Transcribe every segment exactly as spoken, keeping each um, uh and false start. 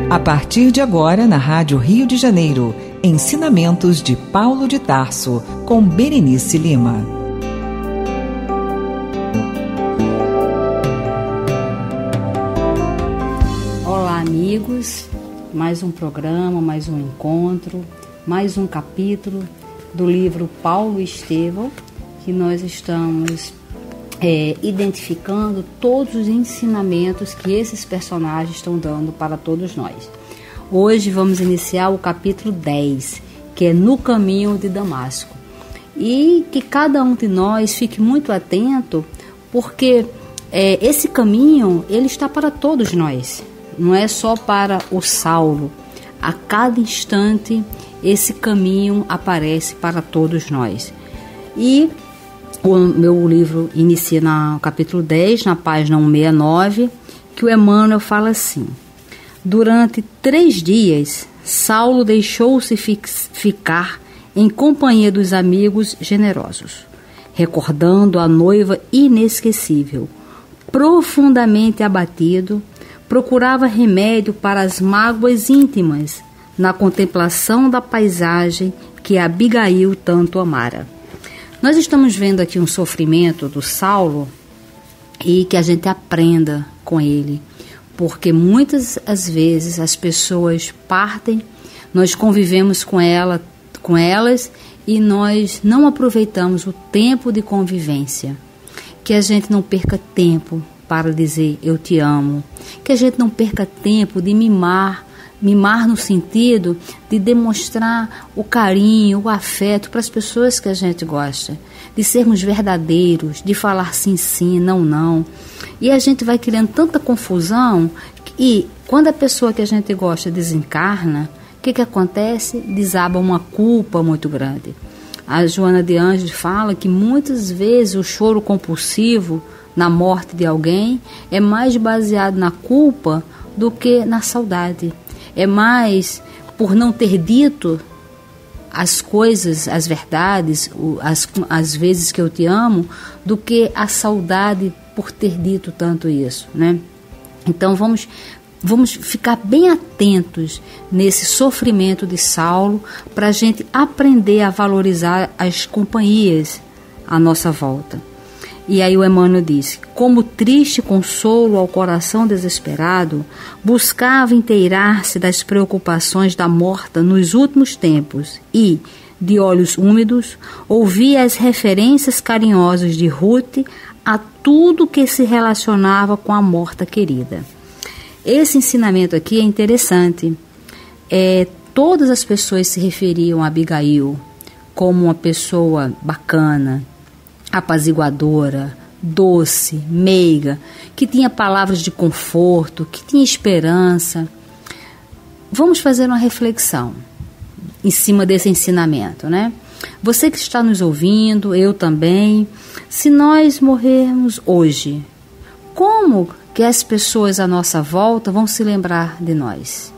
A partir de agora, na Rádio Rio de Janeiro, ensinamentos de Paulo de Tarso, com Berenice Lima. Olá, amigos, mais um programa, mais um encontro, mais um capítulo do livro Paulo Estevão, que nós estamos é, identificando todos os ensinamentos que esses personagens estão dando para todos nós. Hoje vamos iniciar o capítulo dez, que é No Caminho de Damasco. E que cada um de nós fique muito atento, porque é, esse caminho ele está para todos nós, não é só para o Saulo. A cada instante esse caminho aparece para todos nós. E o meu livro inicia no capítulo dez, na página cento e sessenta e nove, que o Emmanuel fala assim: durante três dias, Saulo deixou-se ficar em companhia dos amigos generosos, recordando a noiva inesquecível. Profundamente abatido, procurava remédio para as mágoas íntimas na contemplação da paisagem que Abigail tanto amara. Nós estamos vendo aqui um sofrimento do Saulo e que a gente aprenda com ele, porque muitas as vezes as pessoas partem, nós convivemos com ela, com elas e nós não aproveitamos o tempo de convivência. Que a gente não perca tempo para dizer eu te amo, que a gente não perca tempo de mimar, mimar no sentido de demonstrar o carinho, o afeto para as pessoas que a gente gosta, de sermos verdadeiros, de falar sim, sim, não, não. E a gente vai criando tanta confusão e quando a pessoa que a gente gosta desencarna, o que, que acontece? Desaba uma culpa muito grande. A Joana de Ângeles fala que muitas vezes o choro compulsivo na morte de alguém é mais baseado na culpa do que na saudade. É mais por não ter dito as coisas, as verdades, as, as vezes que eu te amo, do que a saudade por ter dito tanto isso, né? Então vamos, vamos ficar bem atentos nesse sofrimento de Saulo para a gente aprender a valorizar as companhias à nossa volta. E aí o Emmanuel disse: como triste consolo ao coração desesperado, buscava inteirar-se das preocupações da morta nos últimos tempos e, de olhos úmidos, ouvia as referências carinhosas de Ruth a tudo que se relacionava com a morta querida. Esse ensinamento aqui é interessante. É, todas as pessoas se referiam a Abigail como uma pessoa bacana, apaziguadora, doce, meiga, que tinha palavras de conforto, que tinha esperança. Vamos fazer uma reflexão em cima desse ensinamento, né? Você que está nos ouvindo, eu também, se nós morrermos hoje, como que as pessoas à nossa volta vão se lembrar de nós?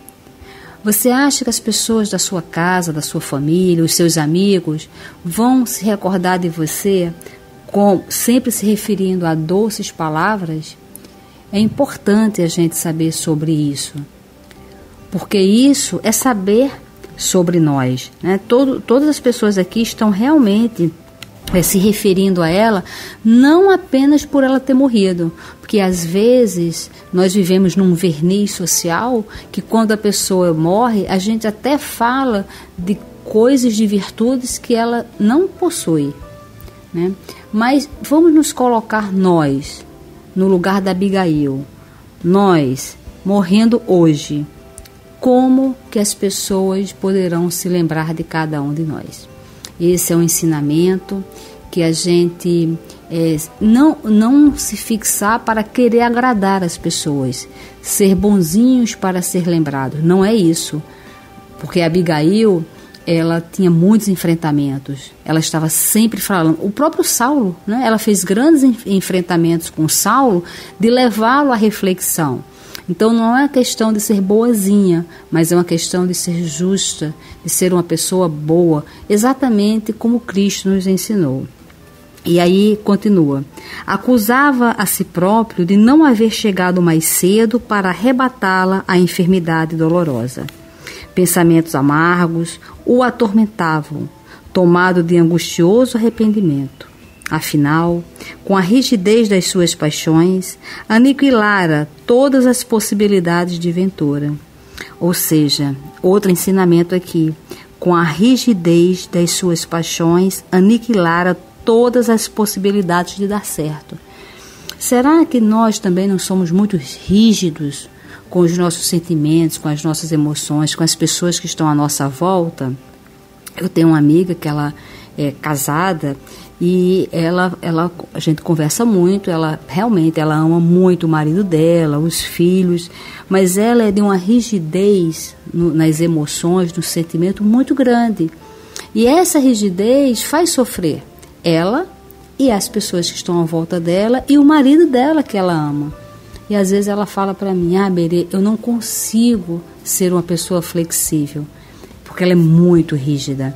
Você acha que as pessoas da sua casa, da sua família, os seus amigos, vão se recordar de você com, sempre se referindo a doces palavras? É importante a gente saber sobre isso, porque isso é saber sobre nós, né? Todo, todas as pessoas aqui estão realmente é, se referindo a ela, não apenas por ela ter morrido, porque às vezes nós vivemos num verniz social que quando a pessoa morre, a gente até fala de coisas, de virtudes que ela não possui, né? Mas vamos nos colocar nós no lugar da Abigail, nós morrendo hoje, como que as pessoas poderão se lembrar de cada um de nós? Esse é um ensinamento que a gente é, não, não se fixar para querer agradar as pessoas, ser bonzinhos para ser lembrados. Não é isso, porque a Abigail, ela tinha muitos enfrentamentos, ela estava sempre falando. O próprio Saulo, né, ela fez grandes enfrentamentos com Saulo de levá-lo à reflexão. Então não é uma questão de ser boazinha, mas é uma questão de ser justa, de ser uma pessoa boa, exatamente como Cristo nos ensinou. E aí continua. Acusava a si próprio de não haver chegado mais cedo para arrebatá-la à enfermidade dolorosa. Pensamentos amargos o atormentavam, tomado de angustioso arrependimento. Afinal, com a rigidez das suas paixões, aniquilara todas as possibilidades de ventura. Ou seja, outro ensinamento aqui, com a rigidez das suas paixões, aniquilara todas as possibilidades de dar certo. Será que nós também não somos muito rígidos com os nossos sentimentos, com as nossas emoções, com as pessoas que estão à nossa volta? Eu tenho uma amiga que ela é casada e ela, ela, a gente conversa muito, ela realmente ela ama muito o marido dela, os filhos, mas ela é de uma rigidez no, nas emoções, no sentimento muito grande. E essa rigidez faz sofrer ela e as pessoas que estão à volta dela e o marido dela que ela ama. E às vezes ela fala para mim, ah, Berê, eu não consigo ser uma pessoa flexível, porque ela é muito rígida.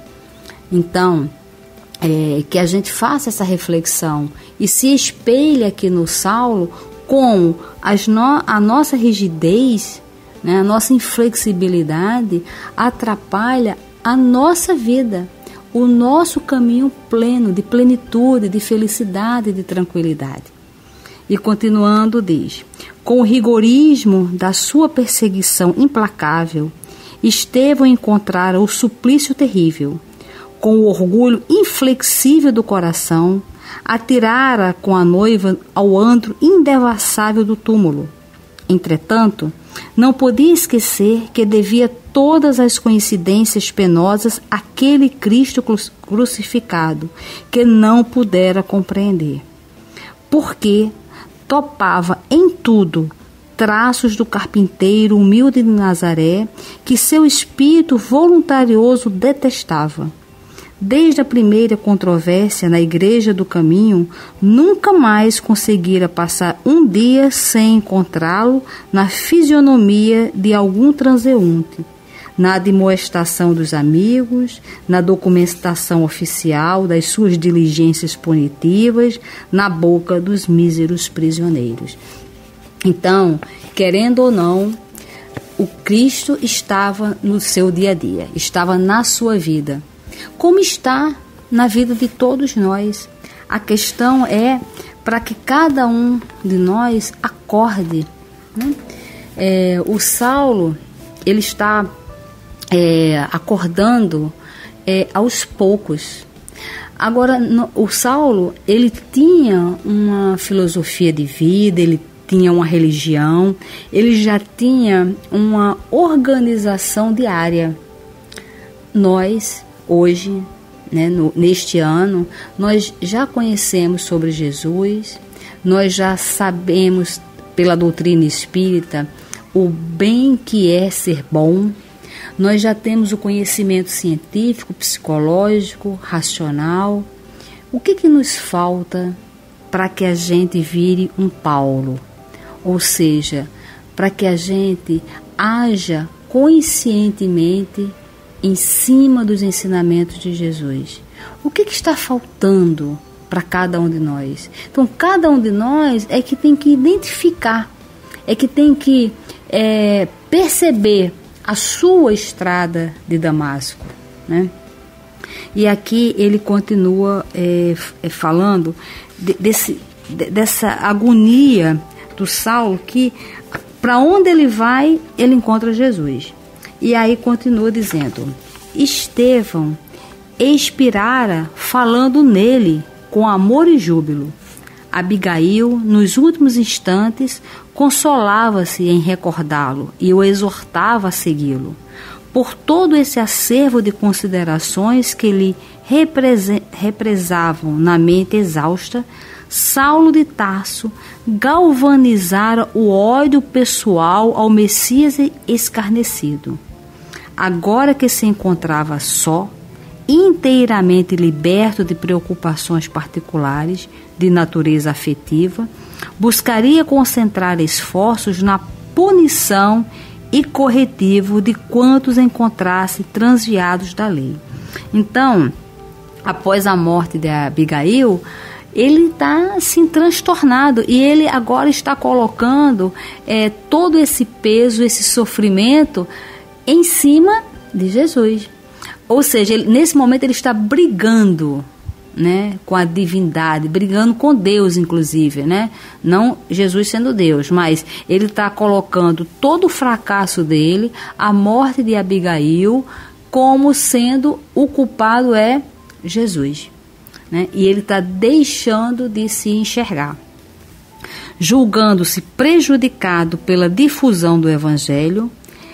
Então, é, que a gente faça essa reflexão e se espelhe aqui no Saulo com as no, a nossa rigidez, né, a nossa inflexibilidade atrapalha a nossa vida, o nosso caminho pleno, de plenitude, de felicidade, de tranquilidade. E continuando diz, com o rigorismo da sua perseguição implacável, Estevão encontrara o suplício terrível. Com o orgulho inflexível do coração, atirara com a noiva ao antro indevassável do túmulo. Entretanto, não podia esquecer que devia todas as coincidências penosas àquele Cristo crucificado, que não pudera compreender. Porque topava em tudo traços do carpinteiro humilde de Nazaré, que seu espírito voluntarioso detestava. Desde a primeira controvérsia na Igreja do Caminho, nunca mais conseguira passar um dia sem encontrá-lo na fisionomia de algum transeunte, na admoestação dos amigos, na documentação oficial das suas diligências punitivas, na boca dos míseros prisioneiros. Então, querendo ou não, o Cristo estava no seu dia a dia, estava na sua vida. Como está na vida de todos nós. A questão é para que cada um de nós acorde, né? É, o Saulo, ele está é, acordando é, aos poucos. Agora, no, o Saulo, ele tinha uma filosofia de vida, ele tinha uma religião, ele já tinha uma organização diária. Nós, hoje, né, no, neste ano, nós já conhecemos sobre Jesus, nós já sabemos pela doutrina espírita o bem que é ser bom, nós já temos o conhecimento científico, psicológico, racional. O que que nos falta para que a gente vire um Paulo? Ou seja, para que a gente haja conscientemente em cima dos ensinamentos de Jesus. O que, que está faltando para cada um de nós? Então, cada um de nós é que tem que identificar, é que tem que é, perceber a sua estrada de Damasco, né? E aqui ele continua é, falando de, desse, de, dessa agonia do Saulo, que para onde ele vai, ele encontra Jesus. E aí continua dizendo, Estevão expirara falando nele com amor e júbilo. Abigail, nos últimos instantes, consolava-se em recordá-lo e o exortava a segui-lo. Por todo esse acervo de considerações que lhe represe- represavam na mente exausta, Saulo de Tarso galvanizara o ódio pessoal ao Messias escarnecido. Agora que se encontrava só, inteiramente liberto de preocupações particulares de natureza afetiva, buscaria concentrar esforços na punição e corretivo de quantos encontrasse transviados da lei. Então, após a morte de Abigail, ele está assim transtornado e ele agora está colocando é, todo esse peso, esse sofrimento em cima de Jesus. Ou seja, ele, nesse momento ele está brigando, né, com a divindade, brigando com Deus, inclusive, né? Não Jesus sendo Deus, mas ele está colocando todo o fracasso dele, a morte de Abigail, como sendo o culpado é Jesus, né? E ele está deixando de se enxergar, julgando-se prejudicado pela difusão do Evangelho,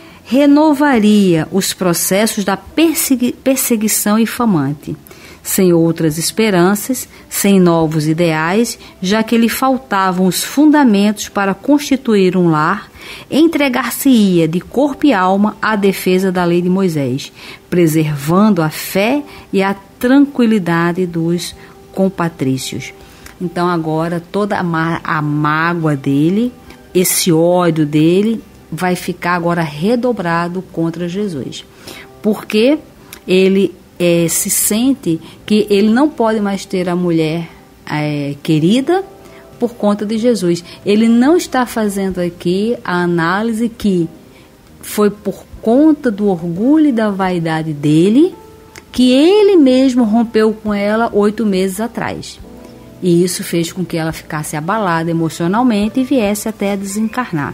renovaria os processos da persegui- perseguição infamante, sem outras esperanças, sem novos ideais, já que lhe faltavam os fundamentos para constituir um lar, entregar-se-ia de corpo e alma à defesa da lei de Moisés, preservando a fé e a tranquilidade dos compatrícios. Então agora toda a, má- a mágoa dele, esse ódio dele, vai ficar agora redobrado contra Jesus, porque ele é, se sente que ele não pode mais ter a mulher é, querida por conta de Jesus. Ele não está fazendo aqui a análise que foi por conta do orgulho e da vaidade dele que ele mesmo rompeu com ela oito meses atrás. E isso fez com que ela ficasse abalada emocionalmente e viesse até a desencarnar.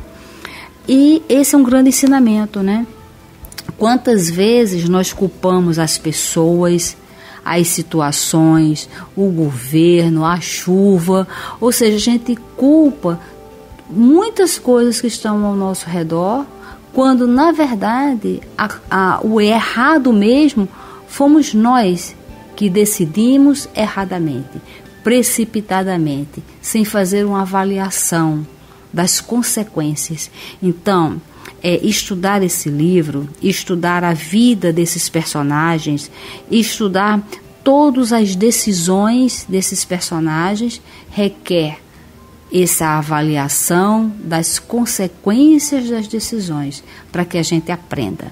E esse é um grande ensinamento, né? Quantas vezes nós culpamos as pessoas, as situações, o governo, a chuva, ou seja, a gente culpa muitas coisas que estão ao nosso redor, quando na verdade a, a, o errado mesmo fomos nós que decidimos erradamente, precipitadamente, sem fazer uma avaliação das consequências. Então, é, estudar esse livro, estudar a vida desses personagens, estudar todas as decisões desses personagens, requer essa avaliação das consequências das decisões, para que a gente aprenda.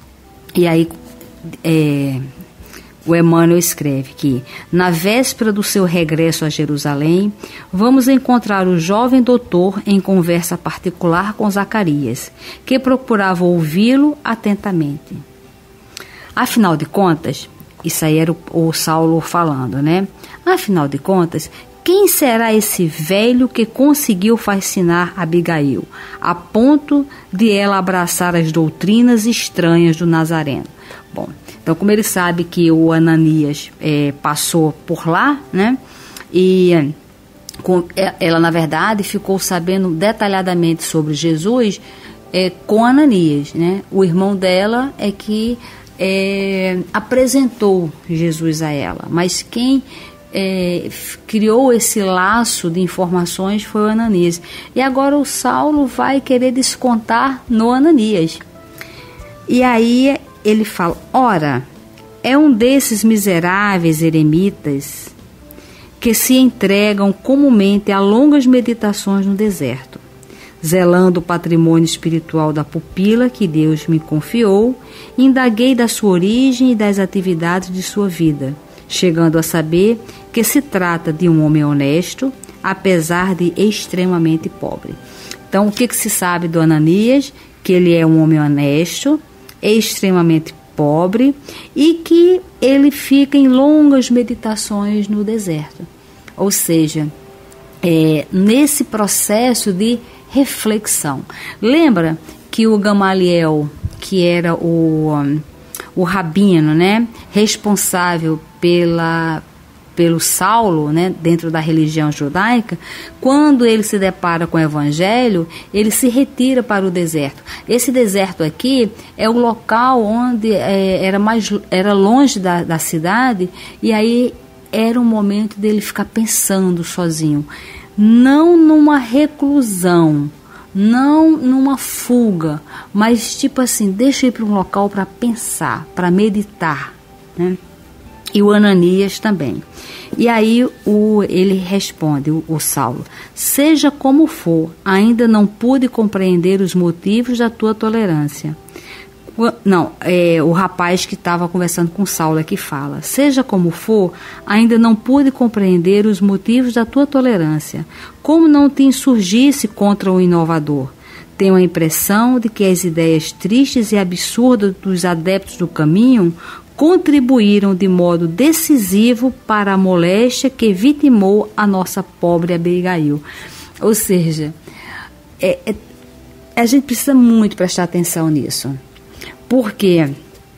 E aí, é, o Emmanuel escreve que, na véspera do seu regresso a Jerusalém, vamos encontrar o jovem doutor em conversa particular com Zacarias, que procurava ouvi-lo atentamente. Afinal de contas, isso aí era o, o Saulo falando, né? Afinal de contas, quem será esse velho que conseguiu fascinar Abigail, a ponto de ela abraçar as doutrinas estranhas do Nazareno? Bom, então, como ele sabe que o Ananias é, passou por lá, né? E com, ela, na verdade, ficou sabendo detalhadamente sobre Jesus é, com Ananias, né? O irmão dela é que é, apresentou Jesus a ela, mas quem é, criou esse laço de informações foi o Ananias. E agora o Saulo vai querer descontar no Ananias. E aí ele fala, ora, é um desses miseráveis eremitas que se entregam comumente a longas meditações no deserto, zelando o patrimônio espiritual da pupila que Deus me confiou, indaguei da sua origem e das atividades de sua vida, chegando a saber que se trata de um homem honesto, apesar de extremamente pobre. Então, o que, que se sabe do Ananias? Que ele é um homem honesto, extremamente pobre e que ele fica em longas meditações no deserto. Ou seja, é, nesse processo de reflexão. Lembra que o Gamaliel, que era o, um, o rabino, né, responsável pela... pelo Saulo, né, dentro da religião judaica, quando ele se depara com o Evangelho, ele se retira para o deserto. Esse deserto aqui é o local onde é, era, mais, era longe da, da cidade, e aí era um momento dele ficar pensando sozinho. Não numa reclusão, não numa fuga, mas tipo assim, deixa eu ir para um local para pensar, para meditar, né? E o Ananias também. E aí o, ele responde, o, o Saulo, seja como for, ainda não pude compreender os motivos da tua tolerância. Não, é, o rapaz que estava conversando com Saulo aqui fala: seja como for, ainda não pude compreender os motivos da tua tolerância. Como não te insurgisse contra o inovador? Tenho a impressão de que as ideias tristes e absurdas dos adeptos do caminho contribuíram de modo decisivo para a moléstia que vitimou a nossa pobre Abigail. Ou seja, é, é, a gente precisa muito prestar atenção nisso, porque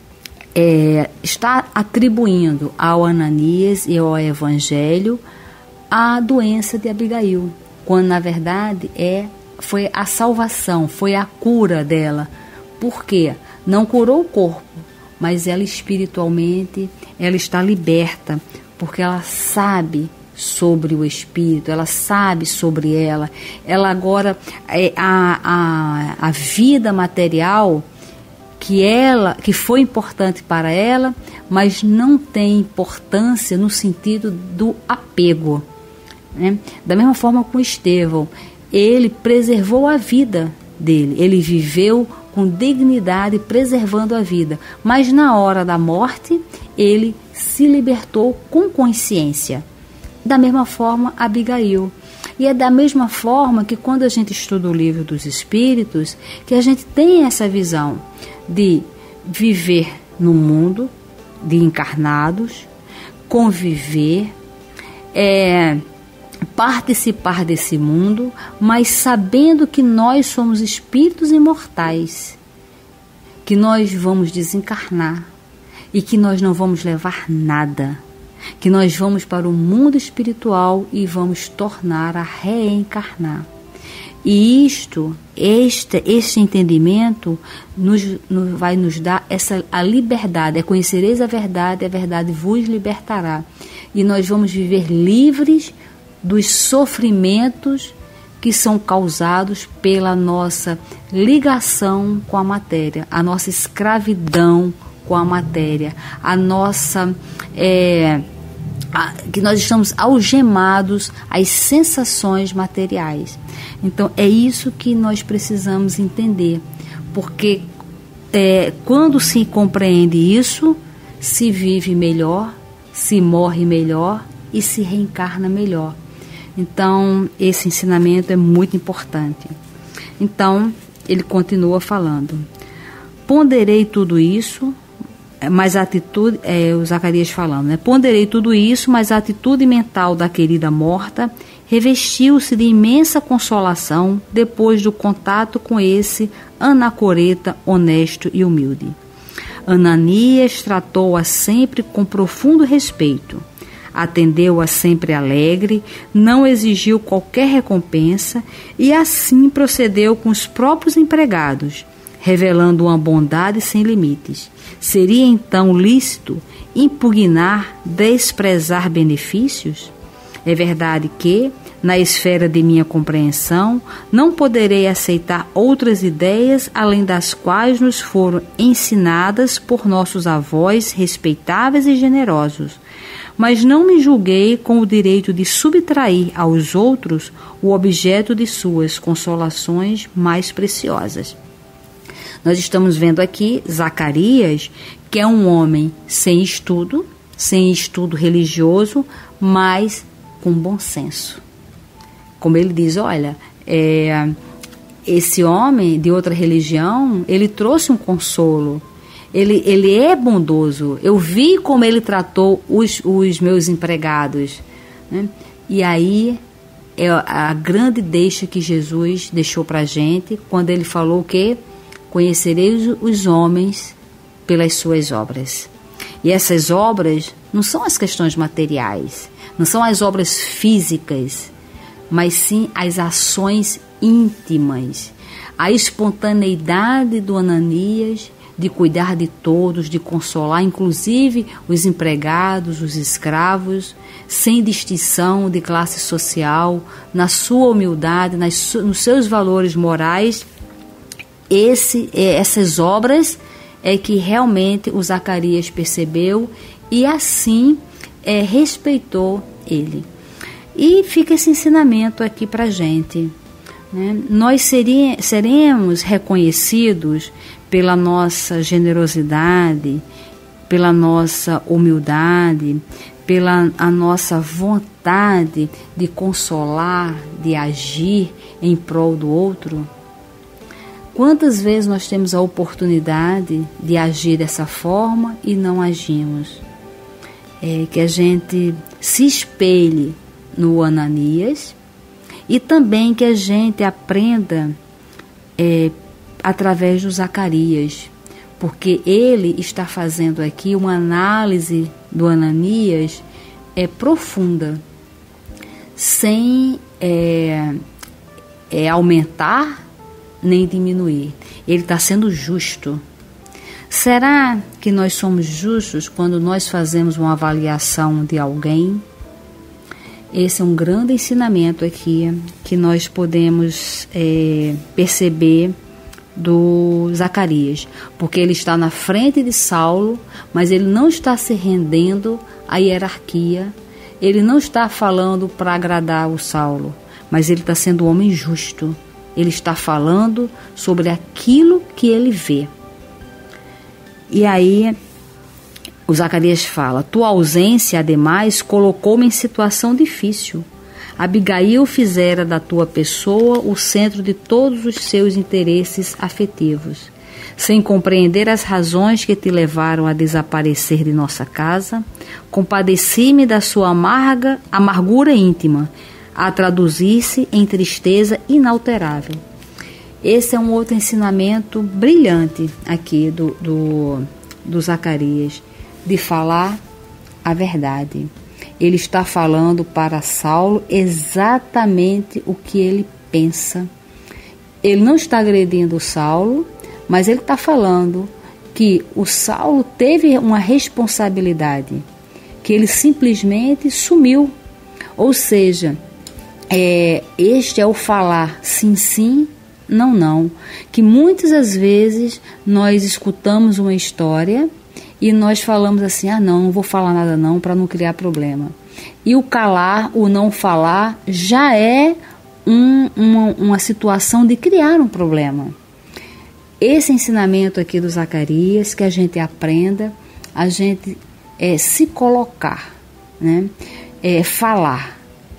é, está atribuindo ao Ananias e ao Evangelho a doença de Abigail, quando na verdade é, foi a salvação, foi a cura dela. Por quê? Não curou o corpo, mas ela espiritualmente, ela está liberta, porque ela sabe sobre o Espírito, ela sabe sobre ela. Ela agora, é, a, a, a vida material que, ela, que foi importante para ela, mas não tem importância no sentido do apego, né? Da mesma forma com Estevão, ele preservou a vida dele, ele viveu com dignidade, preservando a vida, mas na hora da morte ele se libertou com consciência. Da mesma forma Abigail. E é da mesma forma que quando a gente estuda o livro dos Espíritos, que a gente tem essa visão de viver no mundo de encarnados, conviver, é, participar desse mundo, mas sabendo que nós somos espíritos imortais, que nós vamos desencarnar e que nós não vamos levar nada, que nós vamos para o mundo espiritual e vamos tornar a reencarnar. E isto, este, este entendimento nos, nos, vai nos dar essa, a liberdade, é conhecereis a verdade, a verdade vos libertará. E nós vamos viver livres dos sofrimentos que são causados pela nossa ligação com a matéria, a nossa escravidão com a matéria, a nossa... É, a, que nós estamos algemados às sensações materiais. Então, é isso que nós precisamos entender, porque é, quando se compreende isso, se vive melhor, se morre melhor e se reencarna melhor. Então, esse ensinamento é muito importante. Então, ele continua falando: ponderei tudo isso, mas a atitude, é, o Zacarias falando, né? Ponderei tudo isso, mas a atitude mental da querida morta revestiu-se de imensa consolação depois do contato com esse anacoreta honesto e humilde. Ananias tratou-a sempre com profundo respeito, atendeu-a sempre alegre, não exigiu qualquer recompensa e assim procedeu com os próprios empregados, revelando uma bondade sem limites. Seria então lícito impugnar, desprezar benefícios? É verdade que, na esfera de minha compreensão, não poderei aceitar outras ideias além das quais nos foram ensinadas por nossos avós respeitáveis e generosos, mas não me julguei com o direito de subtrair aos outros o objeto de suas consolações mais preciosas. Nós estamos vendo aqui Zacarias, que é um homem sem estudo, sem estudo religioso, mas com bom senso. Como ele diz, olha, é, esse homem de outra religião, ele trouxe um consolo, ele, ele é bondoso, eu vi como ele tratou os, os meus empregados, né? E aí é a grande deixa que Jesus deixou para a gente, quando ele falou que conhecereis os homens pelas suas obras. E essas obras não são as questões materiais, não são as obras físicas, mas sim as ações íntimas, a espontaneidade do Ananias de cuidar de todos, de consolar, inclusive os empregados, os escravos, sem distinção de classe social, na sua humildade, nas, nos seus valores morais. Esse, essas obras é que realmente o Zacarias percebeu e assim é, respeitou ele. E fica esse ensinamento aqui para a gente, né? Nós seria, seremos reconhecidos pela nossa generosidade, pela nossa humildade, pela a nossa vontade de consolar, de agir em prol do outro. Quantas vezes nós temos a oportunidade de agir dessa forma e não agimos? É, que a gente se espelhe no Ananias e também que a gente aprenda é, através do Zacarias, porque ele está fazendo aqui uma análise do Ananias é, profunda, sem é, é, aumentar nem diminuir. Ele está sendo justo. Será que nós somos justos quando nós fazemos uma avaliação de alguém? Esse é um grande ensinamento aqui que nós podemos é, perceber do Zacarias, porque ele está na frente de Saulo, mas ele não está se rendendo à hierarquia, ele não está falando para agradar o Saulo, mas ele está sendo um homem justo, ele está falando sobre aquilo que ele vê. E aí o Zacarias fala: tua ausência, ademais, colocou-me em situação difícil. Abigail fizera da tua pessoa o centro de todos os seus interesses afetivos. Sem compreender as razões que te levaram a desaparecer de nossa casa, compadeci-me da sua amarga amargura íntima, a traduzir-se em tristeza inalterável. Esse é um outro ensinamento brilhante aqui do, do, do Zacarias, de falar a verdade. Ele está falando para Saulo exatamente o que ele pensa. Ele não está agredindo o Saulo, mas ele está falando que o Saulo teve uma responsabilidade, que ele simplesmente sumiu. Ou seja, é, este é o falar sim, sim, não, não. Que muitas das vezes nós escutamos uma história e nós falamos assim: ah, não, não vou falar nada não, para não criar problema. E o calar, o não falar, já é um, uma, uma situação de criar um problema. Esse ensinamento aqui do Zacarias, que a gente aprenda, a gente é, se colocar, né? É, falar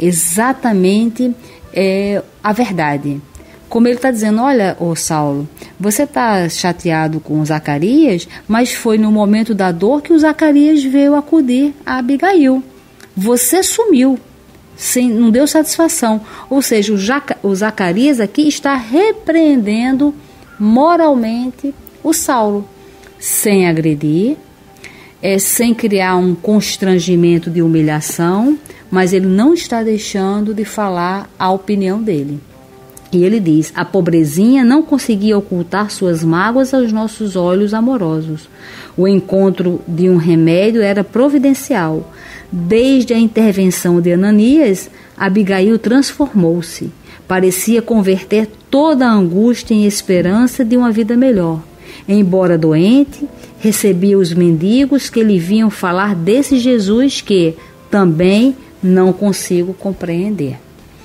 exatamente é, a verdade. Como ele está dizendo: olha, ô Saulo, você está chateado com o Zacarias, mas foi no momento da dor que o Zacarias veio acudir a Abigail. Você sumiu, sem, não deu satisfação. Ou seja, o, Jaca, o Zacarias aqui está repreendendo moralmente o Saulo, sem agredir, é, sem criar um constrangimento de humilhação, mas ele não está deixando de falar a opinião dele. E ele diz: a pobrezinha não conseguia ocultar suas mágoas aos nossos olhos amorosos. O encontro de um remédio era providencial. Desde a intervenção de Ananias, Abigail transformou-se. Parecia converter toda a angústia em esperança de uma vida melhor. Embora doente, recebia os mendigos que lhe vinham falar desse Jesus que também não consigo compreender.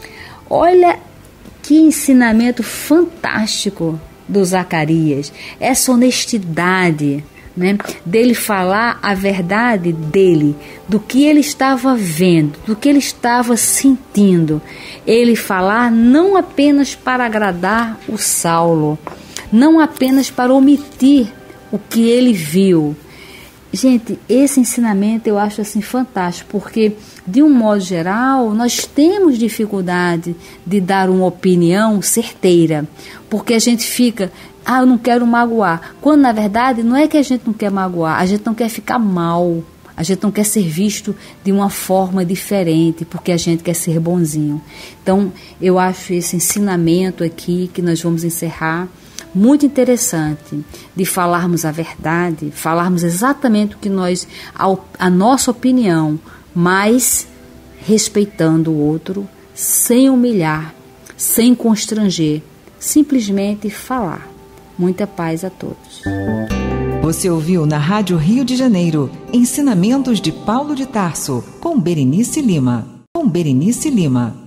Olha que ensinamento fantástico do Zacarias, essa honestidade, né, dele falar a verdade dele, do que ele estava vendo, do que ele estava sentindo. Ele falar não apenas para agradar o Saulo, não apenas para omitir o que ele viu. Gente, esse ensinamento eu acho assim fantástico, porque de um modo geral nós temos dificuldade de dar uma opinião certeira, porque a gente fica: ah, eu não quero magoar, quando na verdade não é que a gente não quer magoar, a gente não quer ficar mal, a gente não quer ser visto de uma forma diferente, porque a gente quer ser bonzinho. Então eu acho esse ensinamento aqui que nós vamos encerrar muito interessante, de falarmos a verdade, falarmos exatamente o que nós, a, a nossa opinião, mas respeitando o outro, sem humilhar, sem constranger, simplesmente falar. Muita paz a todos. Você ouviu na Rádio Rio de Janeiro, Ensinamentos de Paulo de Tarso, com Berenice Lima. Com Berenice Lima.